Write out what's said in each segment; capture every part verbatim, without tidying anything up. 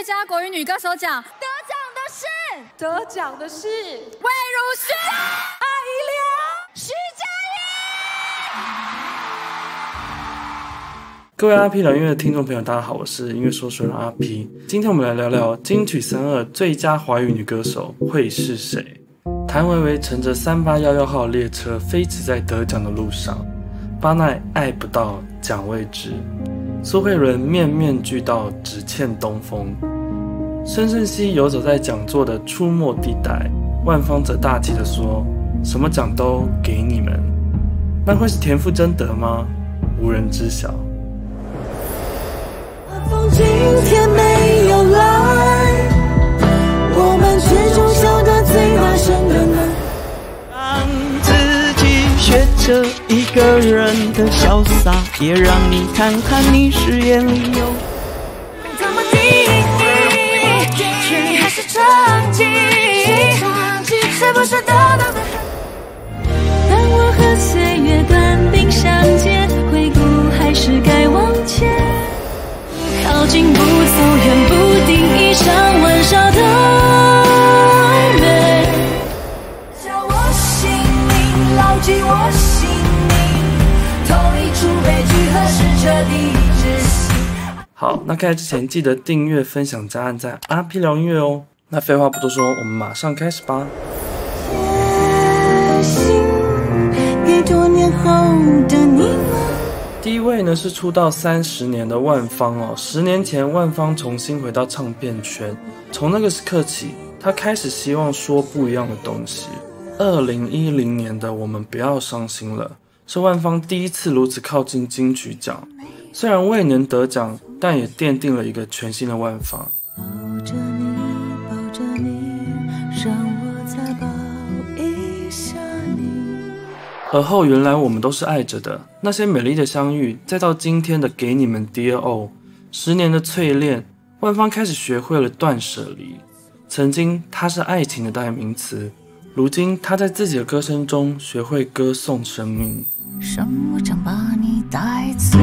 佳国语女歌手奖得奖的是得奖的是魏如萱、 艾怡良、 徐佳莹。 各位阿 P 聊音乐的听众朋友，大家好，我是音乐说书人阿 P。今天我们来聊聊金曲三二最佳华语女歌手会是谁？谭维维乘着三八一一号列车飞驰在得奖的路上，巴奈爱不到奖未知，苏慧伦面面俱到只欠东风，申胜熙游走在讲座的出没地带，万芳则大气地说：“什么奖都给你们。”那会是田馥甄得吗？无人知晓。 风今天没有来，我们却终笑得最大声的呢。 让自己学着一个人的潇洒，也让你看看你誓言里有怎么定义，确定还是成绩，是不是得到的？当我和岁月短兵相接，回顾还是该往前。靠近不走远，不定义上玩笑的暧昧。叫我姓名，牢记我姓名，同一出悲剧何时彻底窒息。 好，那开始之前记得订阅、分享、加按赞阿 P 聊音乐哦。那废话不多说，我们马上开始吧。 写信给多年后的你吗？ 第一位呢是出道三十年的万芳哦，十年前万芳重新回到唱片圈，从那个时刻起，她开始希望说不一样的东西。二零一零年的《我们不要伤心了》是万芳第一次如此靠近金曲奖，虽然未能得奖，但也奠定了一个全新的万芳。 抱着你，抱着你，让我再抱一下你。 而后原来我们都是爱着的，那些美丽的相遇，再到今天的给你们 Dear O， 十年的淬炼，万芳开始学会了断舍离。曾经她是爱情的代名词，如今她在自己的歌声中学会歌颂生命。 什么将把你带走？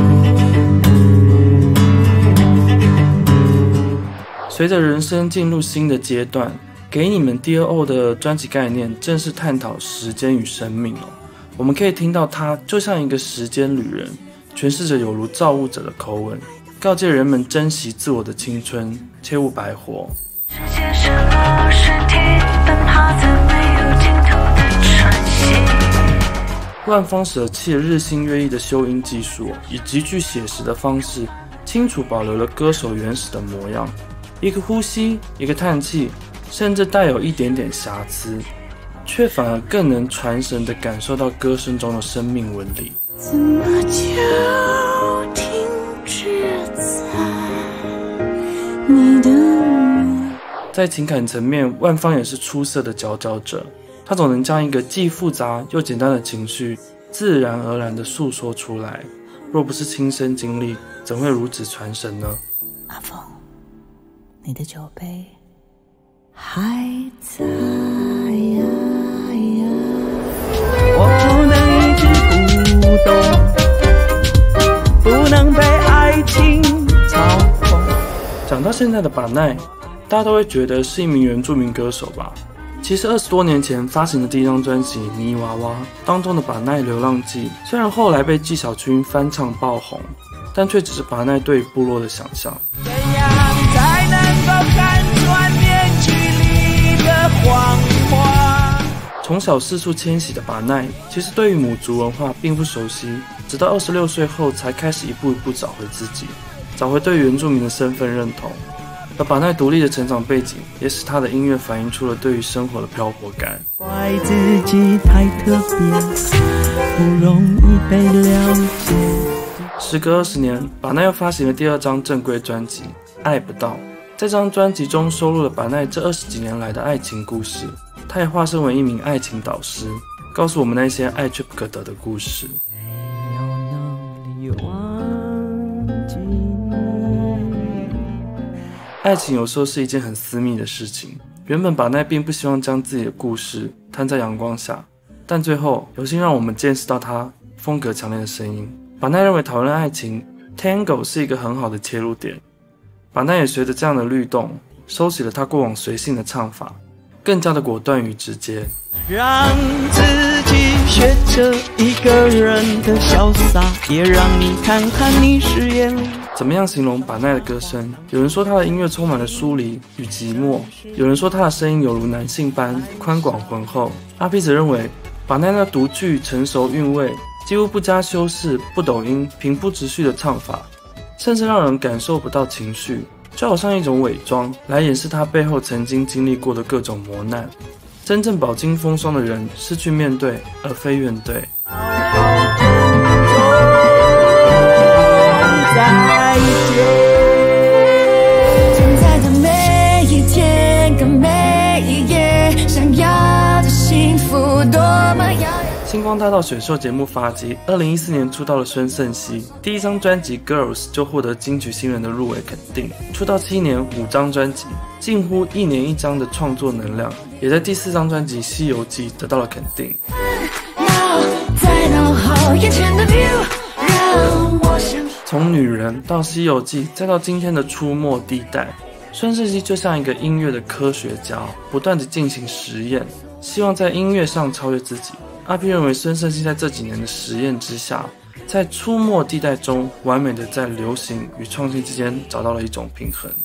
随着人生进入新的阶段，给你们 Dear O 的专辑概念正是探讨时间与生命哦。我们可以听到它就像一个时间旅人，诠释着有如造物者的口吻，告诫人们珍惜自我的青春，切勿白活。 世界是个身体，奔跑在没有尽头的喘息。 万芳舍弃了日新月异的修音技术，以极具写实的方式，清楚保留了歌手原始的模样。一个呼吸，一个叹气，甚至带有一点点瑕疵，却反而更能传神地感受到歌声中的生命纹理。 怎么就停止在你的梦？ 在情感层面，万芳也是出色的佼佼者。她总能将一个既复杂又简单的情绪，自然而然地诉说出来。若不是亲身经历，怎会如此传神呢？ 阿峰，你的酒杯还在呀呀。 我不能一直不动，不能被爱情操控。 讲到现在的把奈，大家都会觉得是一名原住民歌手吧？其实二十多年前发行的第一张专辑《泥娃娃》当中的把奈流浪记，虽然后来被纪晓君翻唱爆红，但却只是把奈对部落的想象。 怎样才能够看穿面具里的谎话？ 从小四处迁徙的把奈，其实对于母族文化并不熟悉，直到二十六岁后才开始一步一步找回自己，找回对原住民的身份认同。而把奈独立的成长背景，也使他的音乐反映出了对于生活的漂泊感。 怪自己太特别，不容易被了解。 时隔二十年，把奈又发行了第二张正规专辑《爱不到》。在这张专辑中收录了把奈这二十几年来的爱情故事，他也化身为一名爱情导师，告诉我们那些爱却不可得的故事。 没有能力忘记你。 爱情有时候是一件很私密的事情，原本把奈并不希望将自己的故事摊在阳光下，但最后有幸让我们见识到他风格强烈的声音。把奈认为讨论爱情 Tango 是一个很好的切入点。 把奈也随着这样的律动，收起了他过往随性的唱法，更加的果断与直接。 让自己学着一个人的潇洒，也让你看看你视野里。 怎么样形容把奈的歌声？有人说他的音乐充满了疏离与寂寞，有人说他的声音犹如男性般宽广浑厚。阿 P 则认为把奈那独具成熟韵味，几乎不加修饰、不抖音、平铺直叙的唱法，甚至让人感受不到情绪，就好像一种伪装，来掩饰他背后曾经经历过的各种磨难。真正饱经风霜的人，是去面对，而非怨怼。 再见。 存在的每一天跟每一夜，想要的幸福多么遥远。 星光大道选秀节目发迹，二零一四年出道的孙盛希，第一张专辑《Girls》就获得金曲新人的入围肯定。出道七年，五张专辑，近乎一年一张的创作能量，也在第四张专辑《西游记》得到了肯定。 在脑后眼前的 view， 让我想从女人到《西游记》，再到今天的出没地带，孙盛希就像一个音乐的科学家，不断地进行实验，希望在音乐上超越自己。阿 P 认为孙盛希在这几年的实验之下，在出没地带中完美的在流行与创新之间找到了一种平衡。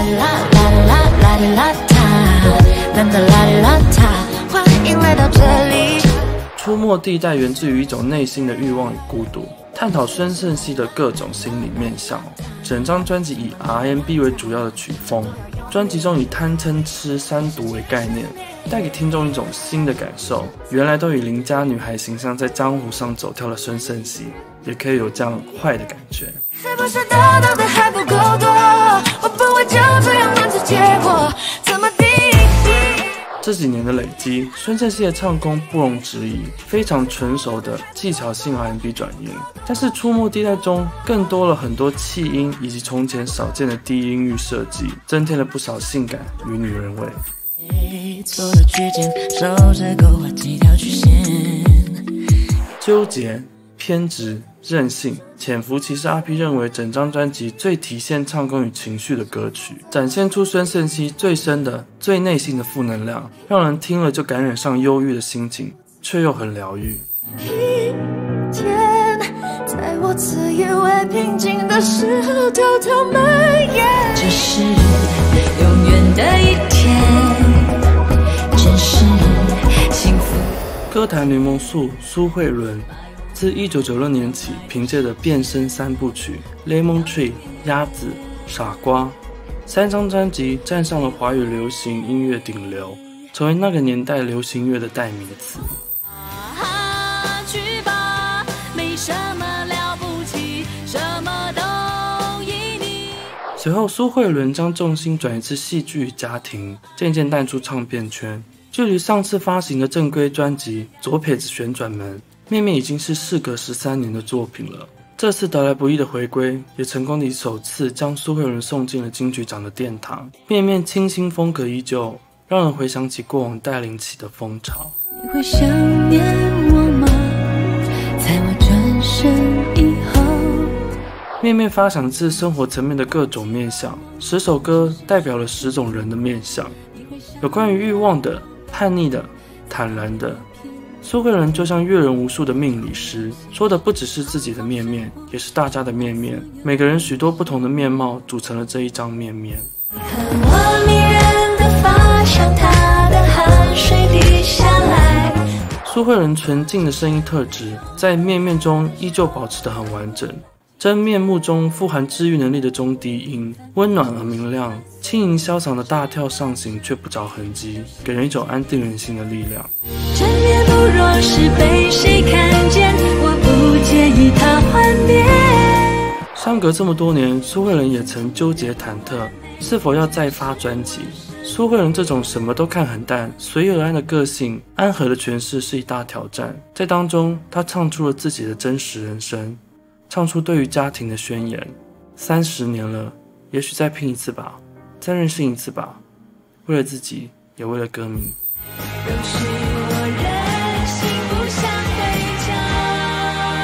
出没地带源自于一种内心的欲望与孤独，探讨孙盛希的各种心理面向。整张专辑以 R and B 为主要的曲风，专辑中以贪嗔痴三毒为概念，带给听众一种新的感受。原来都以邻家女孩形象在江湖上走跳的孙盛希，也可以有这样坏的感觉。 是不是得到的还不够多？我不会就这样让这结果怎么定义？ 这几年的累积，孙盛希的唱功不容置疑，非常纯熟的技巧性 R and B 转音。但是出没地带中更多了很多气音以及从前少见的低音域设计，增添了不少性感与女人味。 错的区间，手指勾画几条曲线。 纠结、偏执、任性、潜伏，其实阿 P 认为整张专辑最体现唱功与情绪的歌曲，展现出孙盛希最深的、最内心的负能量，让人听了就感染上忧郁的心情，却又很疗愈。 一天，在我自以为平静的时候，偷偷蔓延。这是永远的一天，真是幸福。 歌坛联盟宿苏慧伦自一九九六年起，凭借着变身三部曲《Lemon Tree》、鸭子、傻瓜三张专辑，站上了华语流行音乐顶流，成为那个年代流行乐的代名词。 啊，去吧，没什么了不起，什么都依你。 随后，苏慧伦将重心转移至戏剧与家庭，渐渐淡出唱片圈。距离上次发行的正规专辑《左撇子旋转门》，面面已经是事隔十三年的作品了。这次得来不易的回归，也成功地首次将苏慧伦送进了金曲奖的殿堂。面面清新风格依旧，让人回想起过往带领起的风潮。 你会想念我吗？在我转身以后。 面面发想自生活层面的各种面向，十首歌代表了十种人的面向，有关于欲望的、叛逆的、坦然的。苏慧伦就像阅人无数的命理师，说的不只是自己的面面，也是大家的面面。每个人许多不同的面貌组成了这一张面面。 看我迷人的发像他的汗水滴下来。 苏慧伦纯净的声音特质，在面面中依旧保持得很完整。真面目中富含治愈能力的中低音，温暖而明亮，轻盈潇洒的大跳上行却不着痕迹，给人一种安定人心的力量。 真面目若是被谁看见，我不介意他幻变。 相隔这么多年，苏慧伦也曾纠结忐忑，是否要再发专辑。苏慧伦这种什么都看很淡、随遇而安的个性，安和的诠释是一大挑战。在当中，她唱出了自己的真实人生，唱出对于家庭的宣言。三十年了，也许再拼一次吧，再任性一次吧，为了自己，也为了歌迷。 若是我任性不想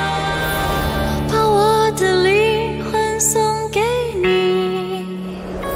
回家，把我的灵魂送给你。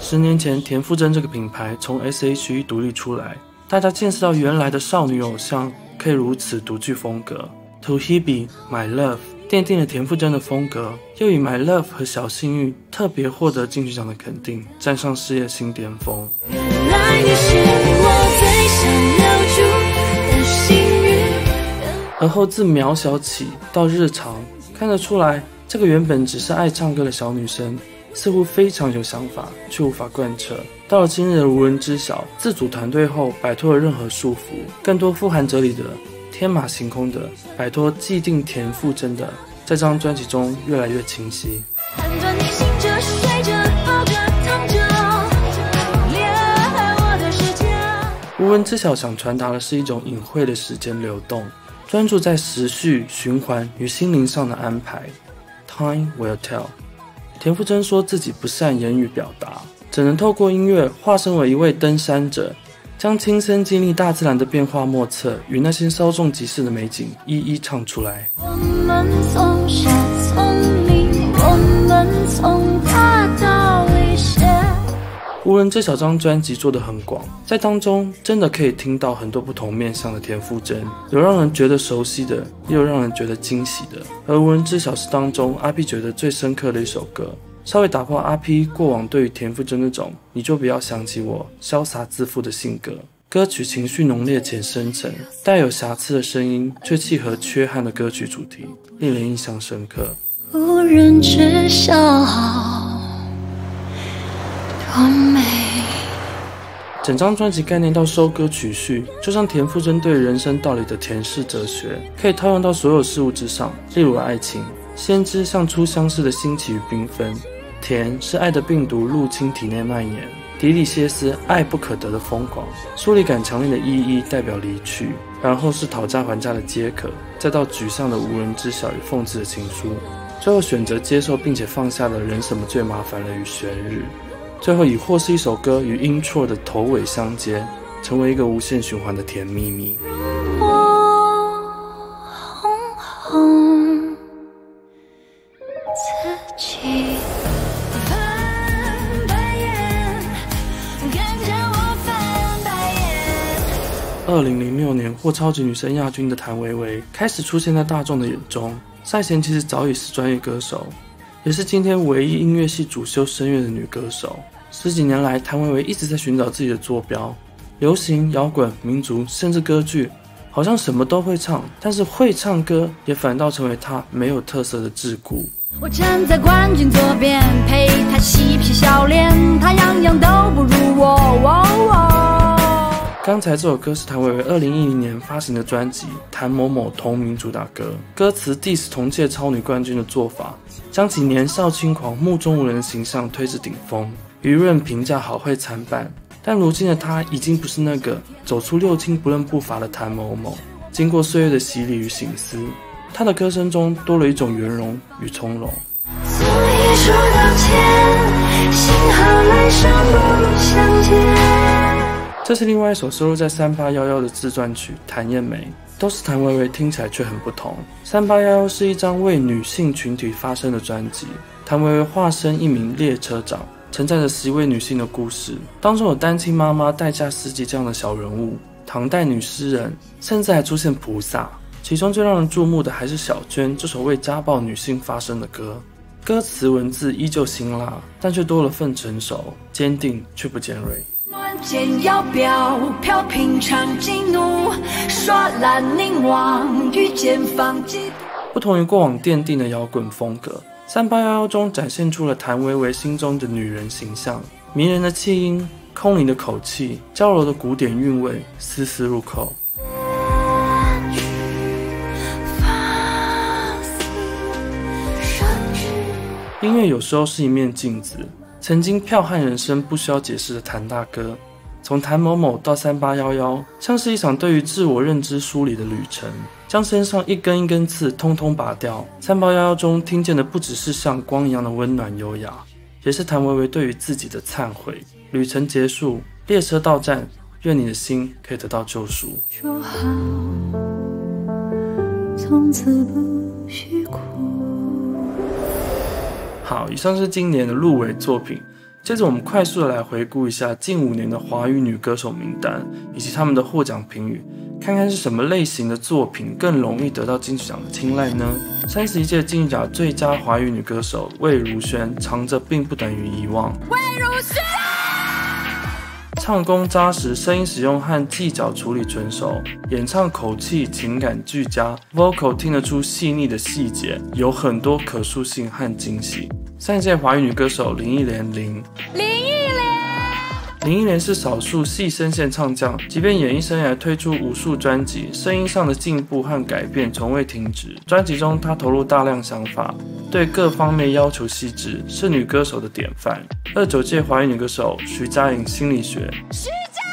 十年前，田馥甄这个品牌从 S H E 独立出来，大家见识到原来的少女偶像可以如此独具风格。To Hebe My Love 奠定了田馥甄的风格，又以 My Love 和小幸运特别获得金曲奖的肯定，站上事业新巅峰。 原来你是我最想留住的幸运。 而后自渺小起到日常，看得出来，这个原本只是爱唱歌的小女生，似乎非常有想法，却无法贯彻。到了今日的无人知晓，自组团队后摆脱了任何束缚，更多富含哲理的、天马行空的，摆脱既定田馥甄的，在这张专辑中越来越清晰。 看着你醒着睡着抱着躺着，恋爱我的世界。 无人知晓想传达的是一种隐晦的时间流动，专注在时序、循环与心灵上的安排。Time will tell。田馥甄说自己不善言语表达，只能透过音乐化身为一位登山者，将亲身经历大自然的变化莫测与那些稍纵即逝的美景一一唱出来。 我们从小聪明，我们从大到危险。 无人知晓这张专辑做得很广，在当中真的可以听到很多不同面向的田馥甄，有让人觉得熟悉的，也有让人觉得惊喜的。而无人知晓是当中阿 P 觉得最深刻的一首歌，稍微打破阿 P 过往对于田馥甄那种你就不要想起我潇洒自负的性格。歌曲情绪浓烈且深沉，带有瑕疵的声音却契合缺憾的歌曲主题，令人印象深刻。 无人知晓多美。 整张专辑概念到收歌曲序，就像田馥甄对人生道理的甜式哲学，可以套用到所有事物之上，例如爱情。先知像初相识的新奇与缤纷，甜是爱的病毒入侵体内蔓延，迪里歇斯爱不可得的疯狂，疏离感强烈的依依代表离去，然后是讨价还价的皆可，再到沮丧的无人知晓与讽刺的情书，最后选择接受并且放下了人什么最麻烦了与悬日，最后以或是一首歌与 intro 的头尾相接，成为一个无限循环的甜蜜蜜。 我哄哄自己，翻白眼，看着我翻白眼。 二零零六年获超级女声亚军的谭维维开始出现在大众的眼中，赛前其实早已是专业歌手，也是今天唯一音乐系主修声乐的女歌手。十几年来，谭维维一直在寻找自己的坐标，流行、摇滚、民族，甚至歌剧，好像什么都会唱，但是会唱歌也反倒成为她没有特色的桎梏。 我站在冠军左边，陪他嬉皮笑脸，他样样都不如我。哦哦、 刚才这首歌是谭维维二零一零年发行的专辑《谭某某》同名主打歌，歌词 diss 同届超女冠军的做法，将其年少轻狂、目中无人的形象推至顶峰，舆论评价好坏参半。但如今的她已经不是那个走出六亲不认步伐的谭某某，经过岁月的洗礼与省思，她的歌声中多了一种圆融与从容。 所以说道歉，幸好来生不相见。 这是另外一首收录在三八一一的自传曲《谭艳梅》，都是谭维维听起来却很不同。三八一一是一张为女性群体发声的专辑，谭维维化身一名列车长，承载着十一位女性的故事，当中有单亲妈妈、代驾司机这样的小人物，唐代女诗人，甚至还出现菩萨。其中最让人注目的还是小娟这首为家暴女性发声的歌，歌词文字依旧辛辣，但却多了份成熟、坚定却不尖锐。 乱箭摇标飘，平常激怒，耍懒凝望，遇见放嫉妒。 不同于过往奠定的摇滚风格，三八一一中展现出了谭维维心中的女人形象，迷人的气音、空灵的口气、娇柔的古典韵味，丝丝入扣。音乐有时候是一面镜子，曾经剽悍人生不需要解释的谭大哥，从谭某某到三八一一，像是一场对于自我认知梳理的旅程，将身上一根一根刺通通拔掉。三八一一中听见的不只是像光一样的温暖优雅，也是谭维维对于自己的忏悔。旅程结束，列车到站，愿你的心可以得到救赎。 说好，从此不许哭。 好，以上是今年的入围作品。 接着我们快速的来回顾一下近五年的华语女歌手名单以及他们的获奖评语，看看是什么类型的作品更容易得到金曲奖的青睐呢？三十一届金曲奖最佳华语女歌手魏如萱，藏着并不等于遗忘。 魏如萱， 唱功扎实，声音使用和技巧处理纯熟，演唱口气情感俱佳 ，vocal 听得出细腻的细节，有很多可塑性和惊喜。上一届华语女歌手林忆莲林。 林忆莲， 林忆莲是少数系声线唱将，即便演艺生涯推出无数专辑，声音上的进步和改变从未停止。专辑中，她投入大量想法，对各方面要求细致，是女歌手的典范。二十九届华语女歌手徐佳莹心理学。 徐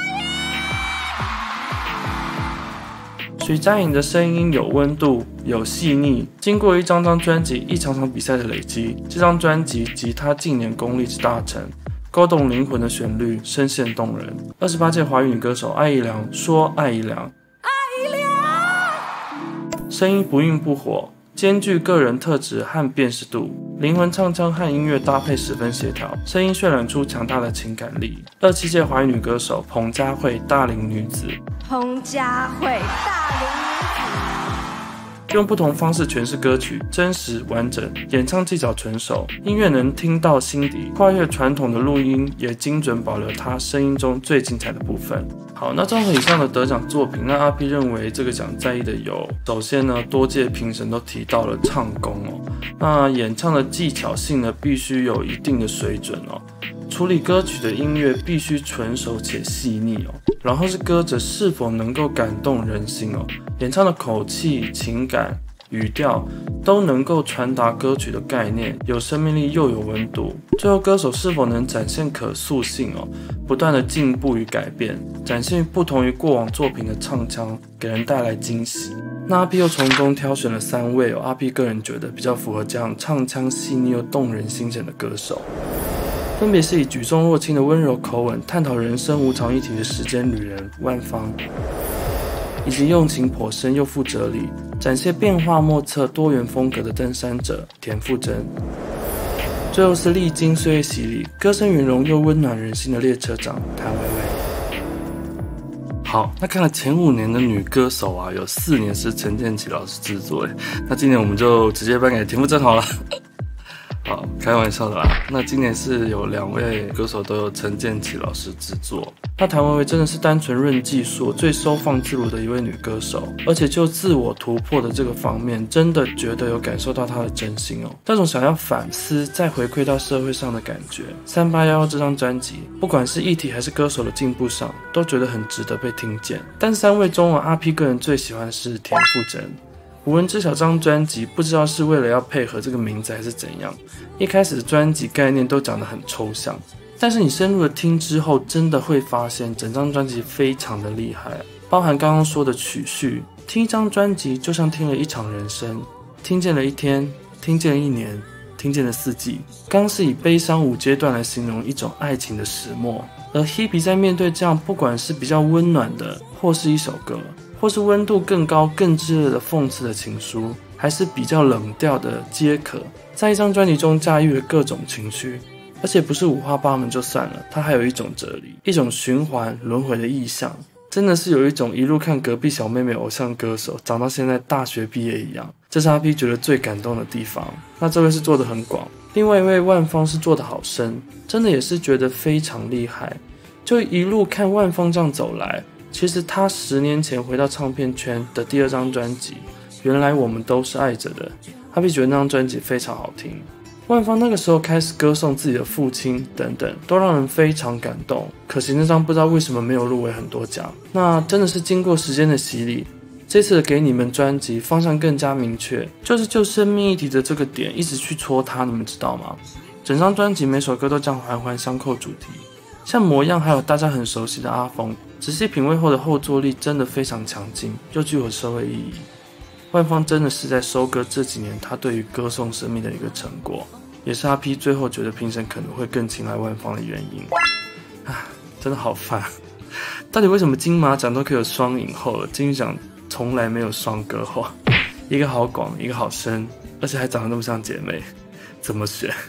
徐佳莹的声音有温度，有细腻。经过一张张专辑、一场场比赛的累积，这张专辑及她近年功力之大成，勾动灵魂的旋律，声线动人。二十八届华语女歌手艾怡良说艾怡良， 艾怡良， 声音不硬不火，兼具个人特质和辨识度，灵魂唱腔和音乐搭配十分协调，声音渲染出强大的情感力。二十七届华语女歌手彭佳慧大龄女子， 彭佳慧大龄女子， 用不同方式诠释歌曲，真实完整，演唱技巧纯熟，音乐能听到心底，跨越传统的录音，也精准保留她声音中最精彩的部分。好，那综合以上的得奖作品，那阿 P 认为这个奖在意的有，首先呢，多届评审都提到了唱功哦，那演唱的技巧性呢，必须有一定的水准哦。处理歌曲的音乐必须纯熟且细腻哦，然后是歌者是否能够感动人心哦，演唱的口气、情感、语调都能够传达歌曲的概念，有生命力又有温度。最后歌手是否能展现可塑性哦，不断的进步与改变，展现不同于过往作品的唱腔，给人带来惊喜。那阿 P 又从中挑选了三位哦，阿 P 个人觉得比较符合这样唱腔细腻又动人心弦的歌手。分别是以举重若轻的温柔口吻探讨人生无常议题的时间旅人万芳，以及用情颇深又富哲理，展现变化莫测多元风格的登山者田馥甄。最后是历经岁月洗礼，歌声圆融又温暖人心的列车长谭维维。好，那看了前五年的女歌手啊，有四年是陈建骐老师制作，那今年我们就直接颁给田馥甄好了。好，开玩笑的啦。那今年是有两位歌手都有陈建骐老师制作。那谭维维真的是单纯论技术最收放自如的一位女歌手，而且就自我突破的这个方面，真的觉得有感受到她的真心哦，那种想要反思再回馈到社会上的感觉。三八一一这张专辑，不管是议题还是歌手的进步上，都觉得很值得被听见。但三位中啊，阿 P 个人最喜欢的是田馥甄。无人知晓这张专辑，不知道是为了要配合这个名字还是怎样，一开始的专辑概念都讲得很抽象，但是你深入的听之后，真的会发现整张专辑非常的厉害，包含刚刚说的曲序，听一张专辑就像听了一场人生，听见了一天，听见了一年，听见了四季。刚是以悲伤五阶段来形容一种爱情的始末，而 Hebe 在面对这样不管是比较温暖的，或是一首歌，或是温度更高更炙热的讽刺的情书，还是比较冷调的皆可，在一张专辑中驾驭了各种情绪，而且不是五花八门就算了，它还有一种哲理，一种循环轮回的意象，真的是有一种一路看隔壁小妹妹偶像歌手长到现在大学毕业一样，这是阿 P 觉得最感动的地方。那这位是做得很广，另外一位万芳是做得好深，真的也是觉得非常厉害。就一路看万芳这样走来，其实他十年前回到唱片圈的第二张专辑，原来我们都是爱着的，阿 P 觉得那张专辑非常好听。万芳那个时候开始歌颂自己的父亲等等，都让人非常感动。可惜那张不知道为什么没有入围很多奖。那真的是经过时间的洗礼，这次的给你们专辑方向更加明确，就是就生命议题的这个点一直去戳它，你们知道吗？整张专辑每首歌都将环环相扣主题，像模样还有大家很熟悉的阿峰，仔细品味后的后坐力真的非常强劲，又具有社会意义。万芳真的是在收割这几年他对于歌颂生命的一个成果，也是阿 P 最后觉得评审可能会更青睐万芳的原因。啊，真的好烦，到底为什么金马奖都可以有双影后了，金曲奖从来没有双歌后？一个好广，一个好深，而且还长得那么像姐妹，怎么选？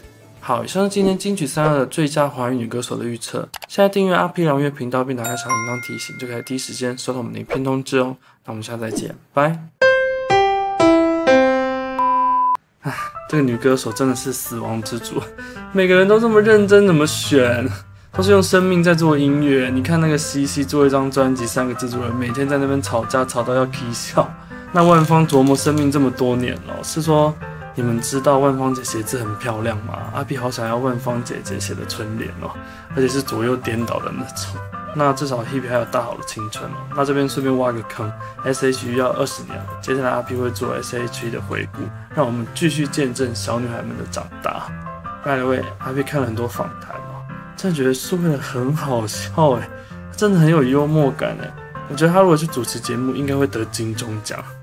好，以上是今天金曲三二的最佳华语女歌手的预测。现在订阅阿 P 聊音乐频道并打开小铃铛提醒，就可以第一时间收到我们的影片通知哦。那我们下次再见，拜。唉，这个女歌手真的是死亡之组，每个人都这么认真，怎么选？都是用生命在做音乐。你看那个西西做一张专辑，三个制作人每天在那边吵架，吵到要啼笑。那万芳琢磨生命这么多年了，是说你们知道万芳姐写字很漂亮吗？阿 P 好想要万芳姐姐写的春联哦，而且是左右颠倒的那种。那至少 Hebe 还有大好的青春哦。那这边顺便挖个坑 ，S H E 要二十年了，接下来阿 P 会做 S H E 的回顾，让我们继续见证小女孩们的长大。By the way， 阿 P 看了很多访谈哦，真的觉得苏慧伦很好笑哎，真的很有幽默感哎。我觉得她如果去主持节目，应该会得金钟奖。